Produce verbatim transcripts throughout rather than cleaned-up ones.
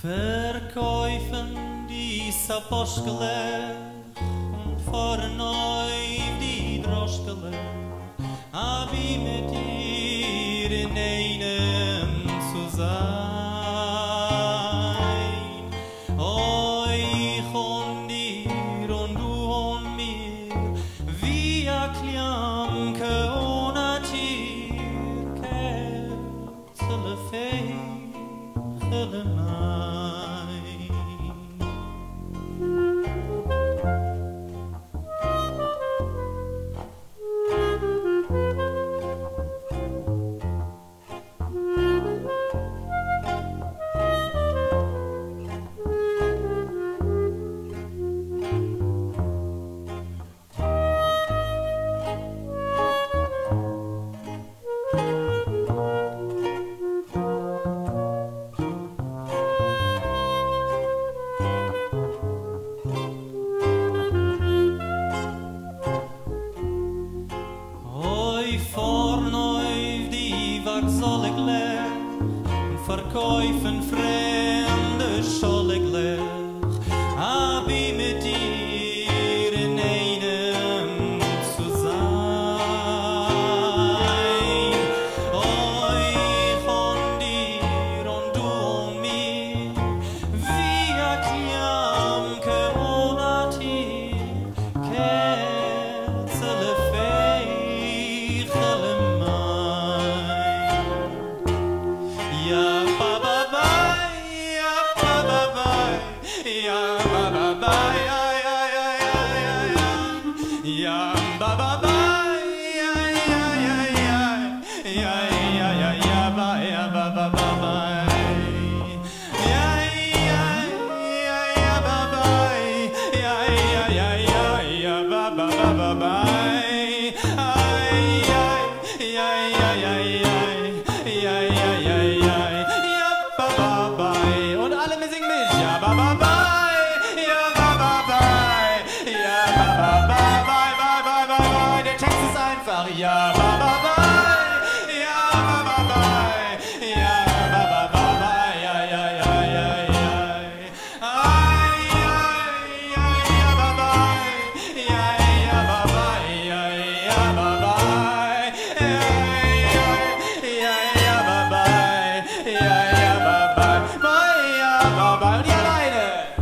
Verkäufen die Sapozhkelekh und fahren neu die Droschkelekh, hab ich mit dir in einem zu sein. Euch und dir und du und mir, wie a Klanke ohne Tier, Kerzele Feichele Verkäufen fremde Scholleglech, hab ich mit dir in einem zu sein. Euch und dir und du und mir, wie a Klamke ohne Tier, Kerzele Feichele ja. Ja, ba, ba, ba, ja, ba, ba, ba, ja, ba, ba, ba, ba, ja, ja, ja, ja, ja, ay, ay, ay, ja, ba, ba, ja, ja, ba, ba, ja, ja, ba, ba, ay, ja, ja, ba, ba, ja, ja, ba, ba, ja, ba, ba, und die alleine.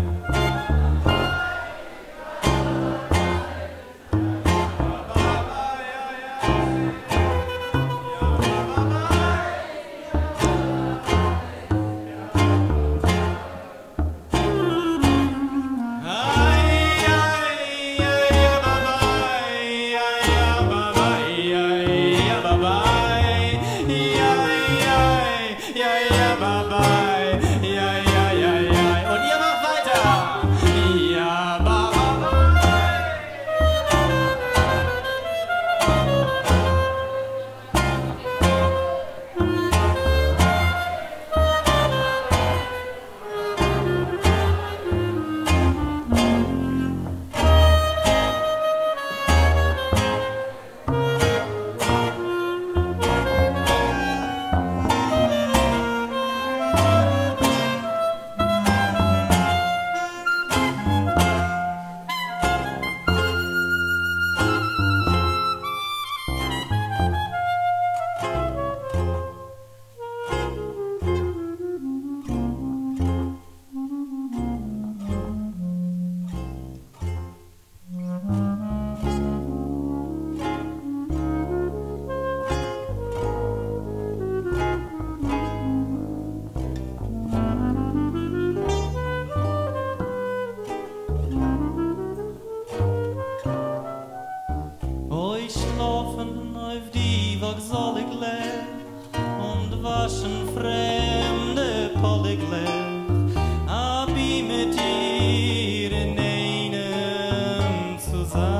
Und waschen fremde Polleglech, hab ich mit dir in einem zu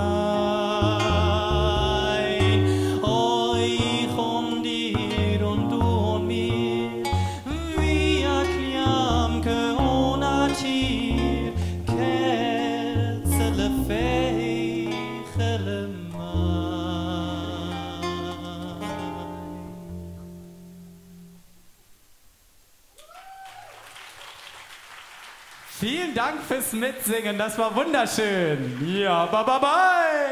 sein. Euch und dir und du und mir, wie a Klamke ohne Tier, Kerzele Feichele Mann. Vielen Dank fürs Mitsingen, das war wunderschön. Ja, bye bye bye.